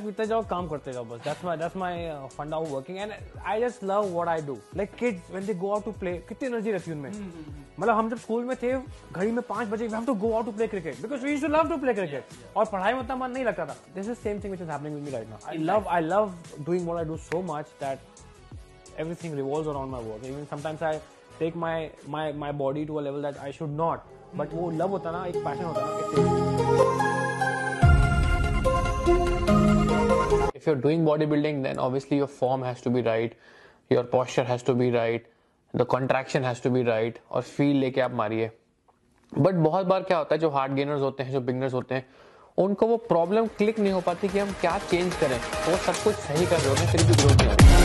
पीते जाओ, काम करते जाओ बस. That's my fun of working, and I just love what I do. Like kids when they go out to play, कितनी एनर्जी रहती है उनमें. मतलब हम जब स्कूल में थे, घड़ी में 5 बजे we have to go out to play cricket because we used to love to play cricket. और पढ़ाई में उतना मन नहीं लगता था. This is the same thing which is happening with me right now. I love doing what I do so much that everything revolves around my work. Even sometimes I take my body to a level that I should not. But वो love होता ना, एक passion होता ना. If you're doing bodybuilding, then obviously your form has to be right, your posture has to be right, the contraction has to be right, और feel लेके आप मारिए. बट बहुत बार क्या होता है, जो हार्ड गेनर्स होते हैं, जो बिगनर्स होते हैं, उनको वो प्रॉब्लम क्लिक नहीं हो पाती कि हम क्या चेंज करें. वो सब कुछ सही कर रहे होते हैं, फिर भी ग्रोथ नहीं आती.